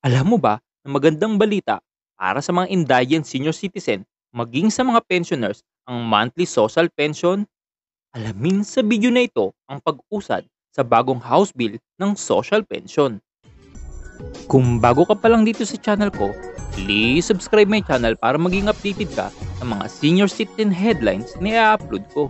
Alam mo ba na magandang balita para sa mga indigent senior citizen maging sa mga pensioners ang monthly social pension? Alamin sa video na ito ang pag-usad sa bagong House Bill ng social pension. Kung bago ka pa lang dito sa channel ko, please subscribe my channel para maging updated ka sa mga senior citizen headlines na i-upload ko.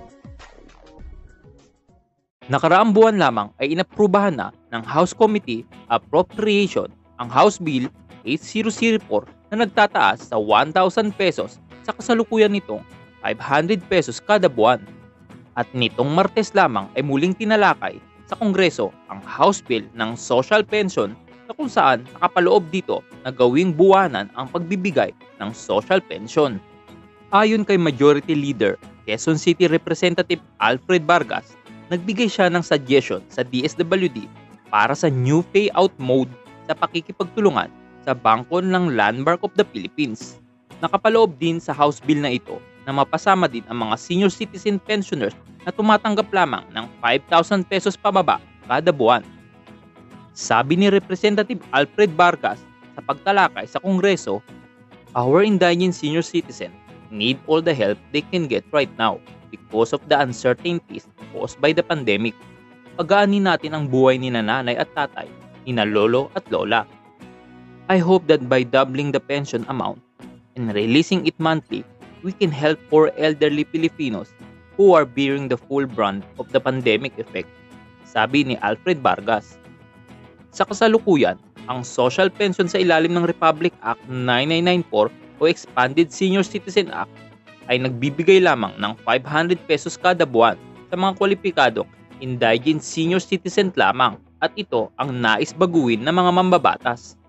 Nakaraang buwan lamang ay inaprubahan na ng House Committee Appropriation ang House Bill 8004 na nagtataas sa 1,000 pesos sa kasalukuyan nitong 500 pesos kada buwan. At nitong Martes lamang ay muling tinalakay sa Kongreso ang House Bill ng Social Pension na kung saan nakapaloob dito na gawing buwanan ang pagbibigay ng social pension. Ayon kay Majority Leader Quezon City Representative Alfred Vargas, nagbigay siya ng suggestion sa DSWD para sa new payout mode sa pakikipagtulungan sa Bangko ng Landmark of the Philippines. Nakapaloob din sa House Bill na ito na mapasama din ang mga senior citizen pensioners na tumatanggap lamang ng 5,000 pesos pababa kada buwan. Sabi ni Representative Alfred Vargas sa pagtalakay sa Kongreso, "Our indigent senior citizen need all the help they can get right now because of the uncertainties caused by the pandemic. Pagaanin natin ang buhay ni nanay at tatay, ni lolo at lola. I hope that by doubling the pension amount and releasing it monthly, we can help poor elderly Filipinos who are bearing the full brunt of the pandemic effect," sabi ni Alfred Vargas. Sa kasalukuyan, ang social pension sa ilalim ng Republic Act 9994 o Expanded Senior Citizen Act ay nagbibigay lamang ng 500 pesos kada buwan sa mga kwalipikadong indigent senior citizen lamang, at ito ang nais baguhin ng mga mambabatas.